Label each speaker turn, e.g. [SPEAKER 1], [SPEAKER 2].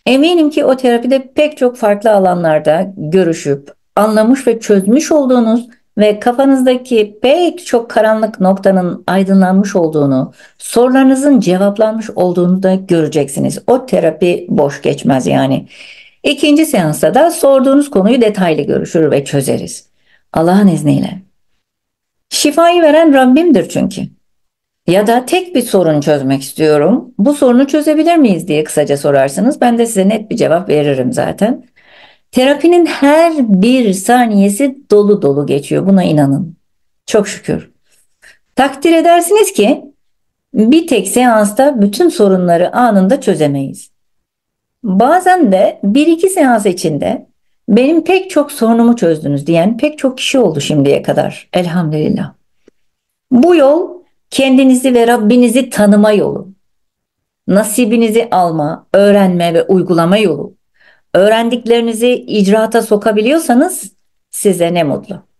[SPEAKER 1] Eminim ki o terapide pek çok farklı alanlarda görüşüp, anlamış ve çözmüş olduğunuz ve kafanızdaki pek çok karanlık noktanın aydınlanmış olduğunu, sorularınızın cevaplanmış olduğunu da göreceksiniz. O terapi boş geçmez yani. İkinci seansta da sorduğunuz konuyu detaylı görüşür ve çözeriz. Allah'ın izniyle. Şifayı veren Rabbimdir çünkü. Ya da tek bir sorun çözmek istiyorum. Bu sorunu çözebilir miyiz diye kısaca sorarsınız. Ben de size net bir cevap veririm zaten. Terapinin her bir saniyesi dolu dolu geçiyor. Buna inanın. Çok şükür. Takdir edersiniz ki bir tek seansta bütün sorunları anında çözemeyiz. Bazen de bir iki seans içinde benim pek çok sorunumu çözdünüz diyen pek çok kişi oldu şimdiye kadar. Elhamdülillah. Bu yol kendinizi ve Rabbinizi tanıma yolu. Nasibinizi alma, öğrenme ve uygulama yolu. Öğrendiklerinizi icraata sokabiliyorsanız size ne mutlu.